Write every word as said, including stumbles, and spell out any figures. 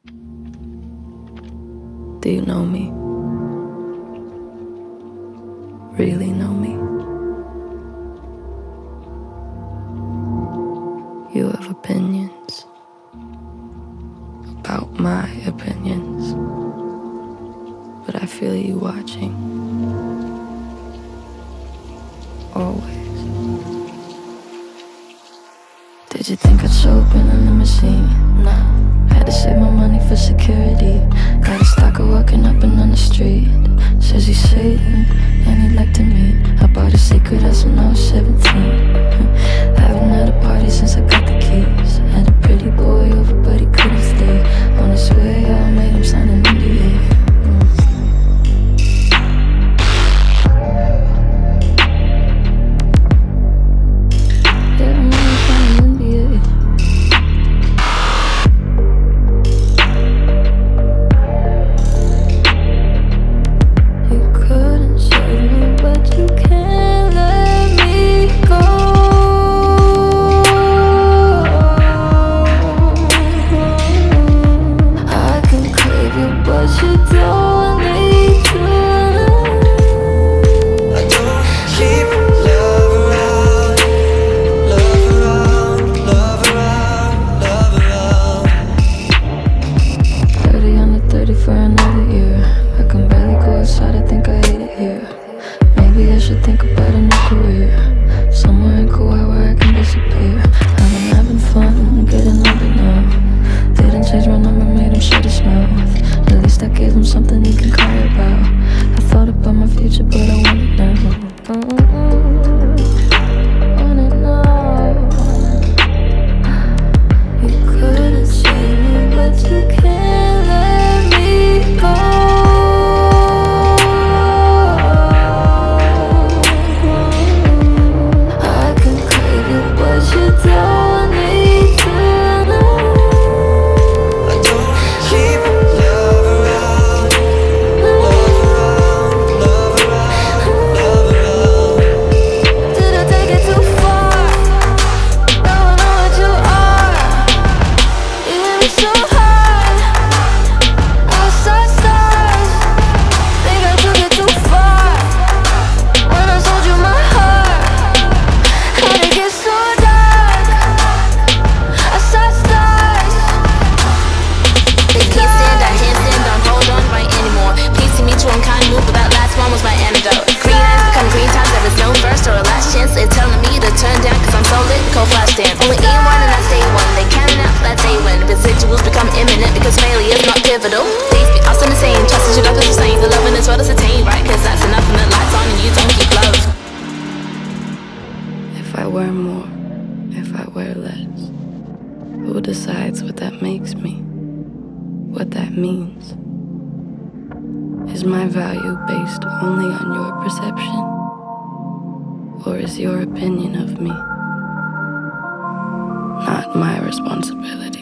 Do you know me? Really know me? You have opinions about my opinions, but I feel you watching. Always. Did you think I'd show up in the machine? Nah. Had to save my money for security. Got a stalker walking up and on the street. Says he's Satan and he'd like to meet. I bought a secret house when I was seventeen. Haven't had a party since I got the keys. Had a pretty boy over but he couldn't stay. On his way I made him sign an N D A. For another year, I can barely go outside, I think I hate it here. Maybe I should think about a new career, somewhere in Kauai where I can disappear. I've been having fun, getting older now. Didn't change my number, made him shut his mouth. At least I gave him something he can cry about. I thought about my future, but I want it now. Mm-mm. Want it now. You couldn't save me, but you can't let me go. I can crave you, but you don't need to know. I don't keep love around, love around, love around, love around. Did I take it too far? Now I know what you are. You hit me so hard, I saw stars. Think I took it too far when I sold you my heart. How'd it get so dark? I saw stars. They can't stand, I can't stand, don't hold on right anymore. Please see me to unkind move, but that last one was my antidote. Green eyes become green times, there is no first or a last chance. They're telling me to turn down, cause I'm so lit, cold flash dance. Only aim one and I stay one, they can't announce that they win. Residuals become imminent because failure is not pivotal. Days be us in the same, trust is your doctor's the same. The loving is what is attained, right? Cause that's enough and the lights on and you don't keep love. If I wear more, if I wear less, who decides what that makes me? What that means? Is my value based only on your perception? Or is your opinion of me not my responsibility?